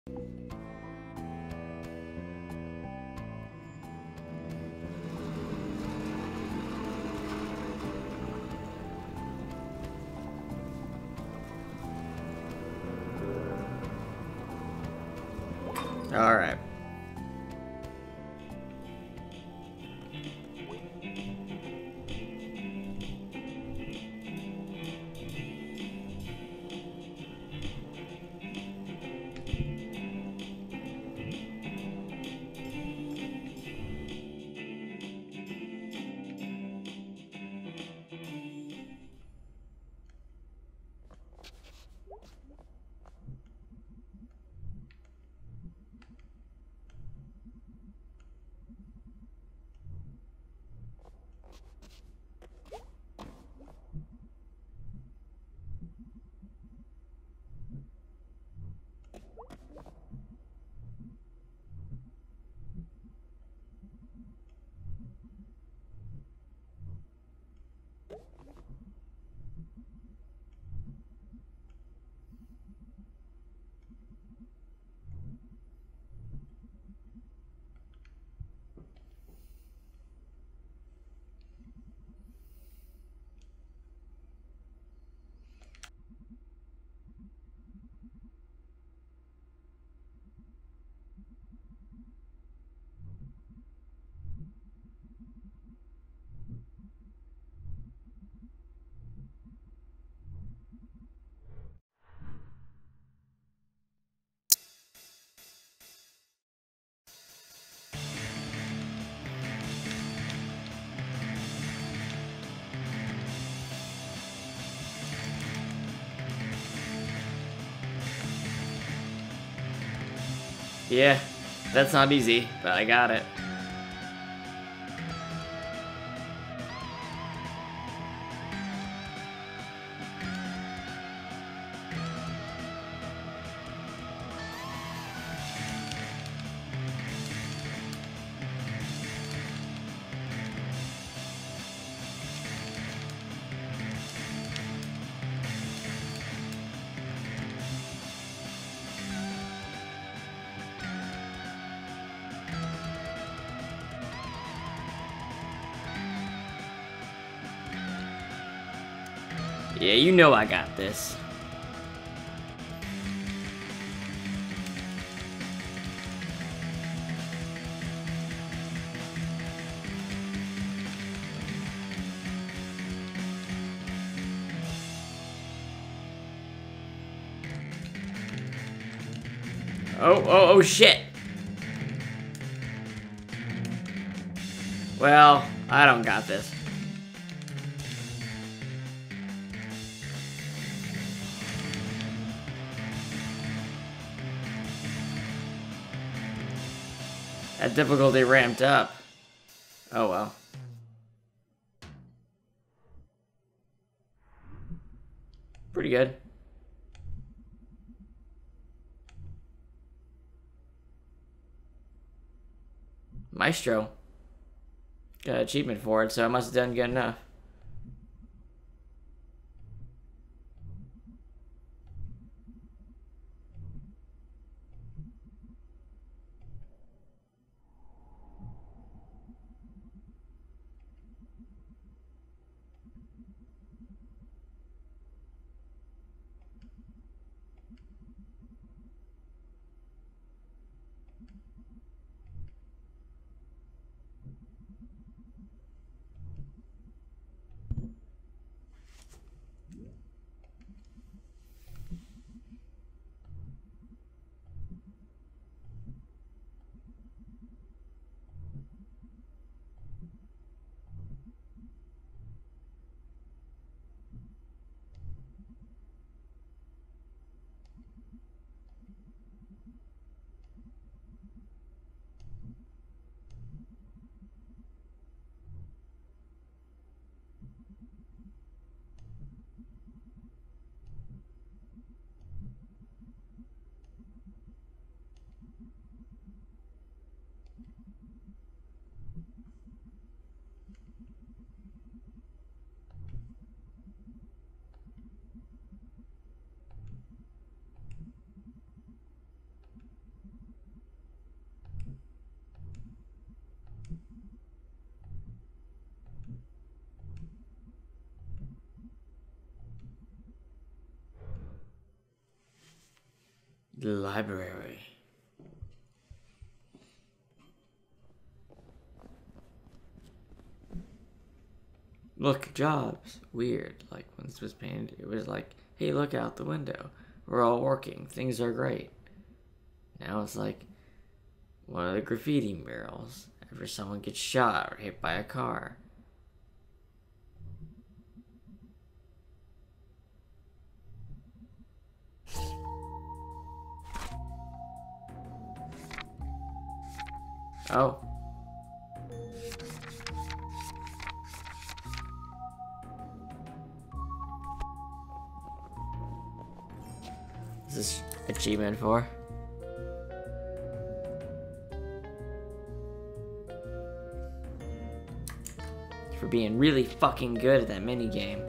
All right. Yeah, that's not easy, but I got it. Yeah, you know I got this. Oh, shit. Well, I don't got this. That difficulty ramped up. Oh well. Pretty good. Maestro. Got an achievement for it, so I must have done good enough. The library. Look, jobs. Weird. Like, when this was painted, it was like, hey, look out the window. We're all working. Things are great. Now it's like, one of the graffiti murals after someone gets shot or hit by a car. Oh. Is this achievement for? For being really fucking good at that minigame.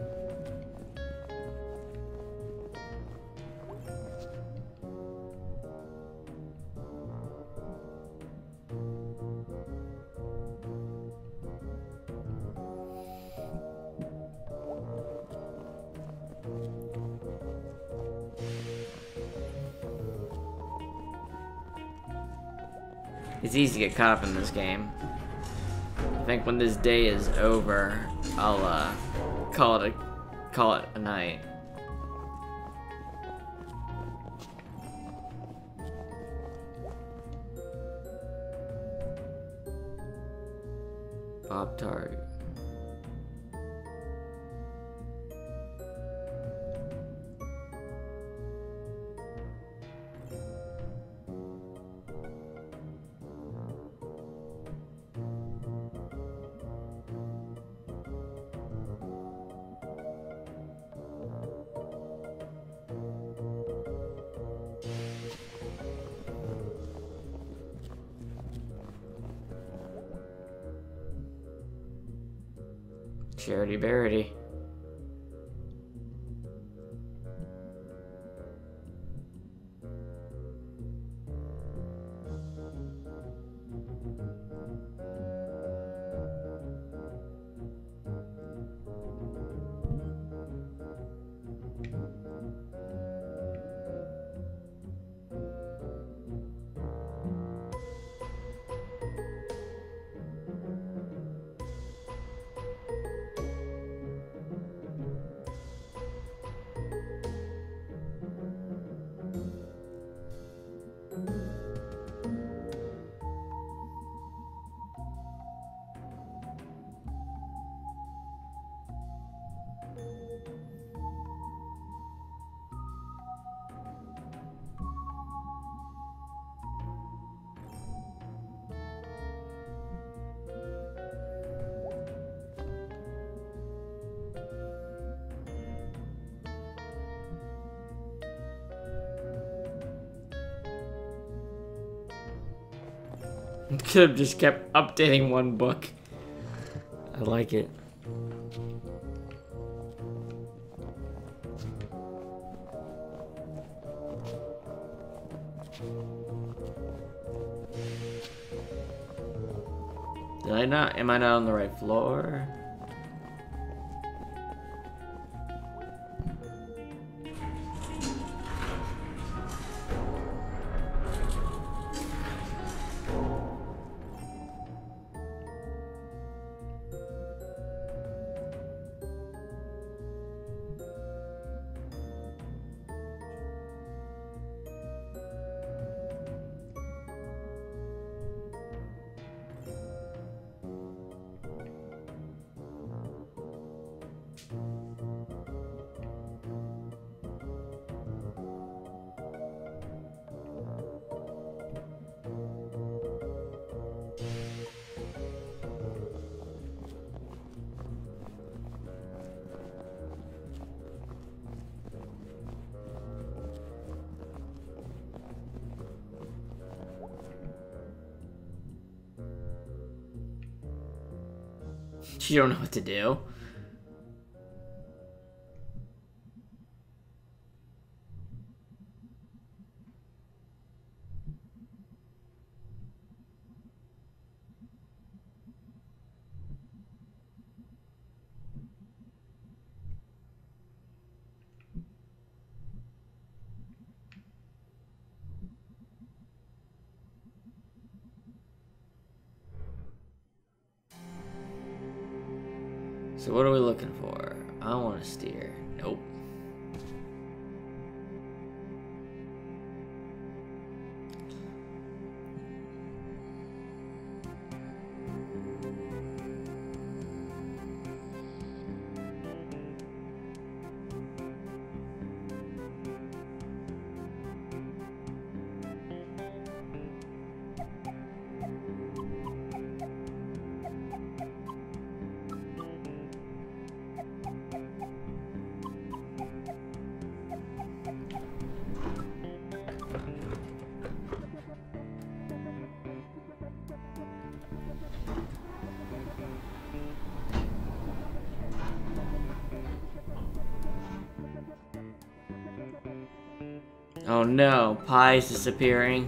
It's easy to get caught up in this game. I think when this day is over, I'll call it a night. Bob Tart. Charity Barity. Could have just kept updating one book. I like it. Did I not? Am I not on the right floor? You don't know what to do. So what are we looking for? I want to steer. Nope. Oh no, Pie's disappearing.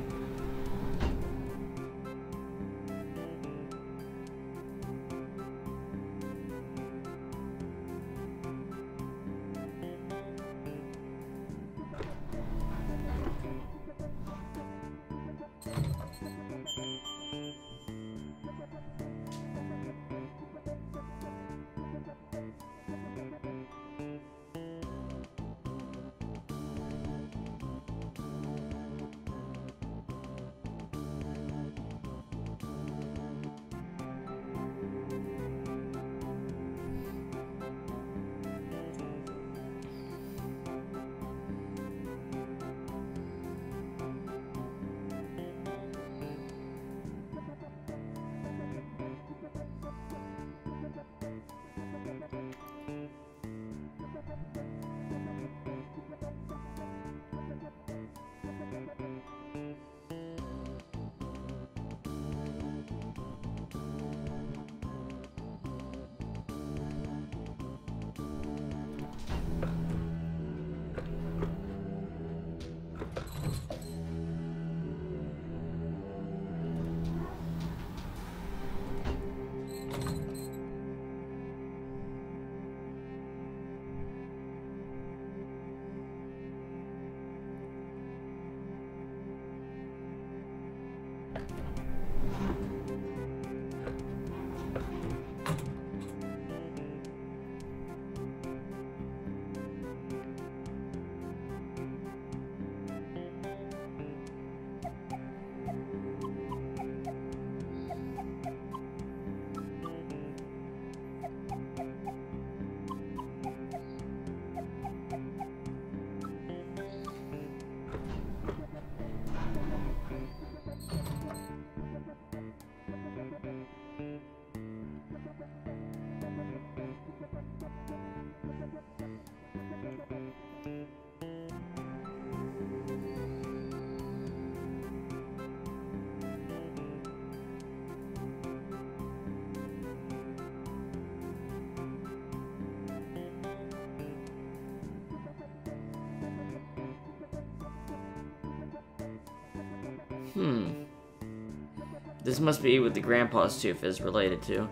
This must be what the grandpa's tooth is related to.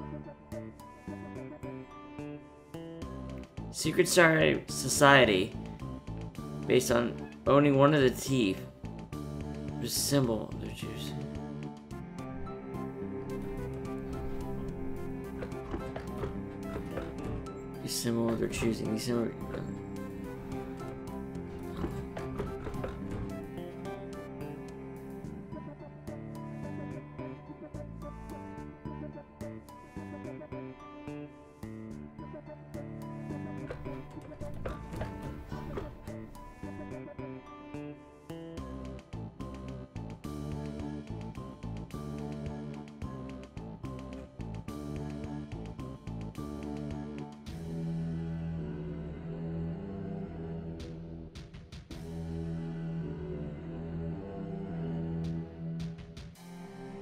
Secret society based on owning one of the teeth. There's a symbol they're choosing. The symbol they're choosing. The symbol.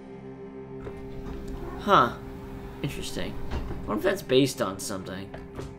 Huh. Interesting. I wonder if that's based on something.